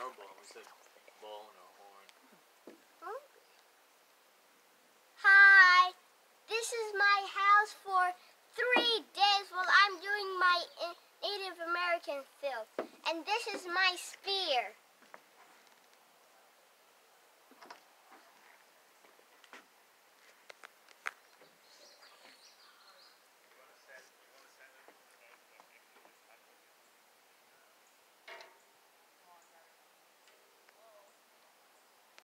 hornball. We said ball and a horn. Hmm? Hi, this is my house for 3 days while I'm doing my Native American film. And this is my spear.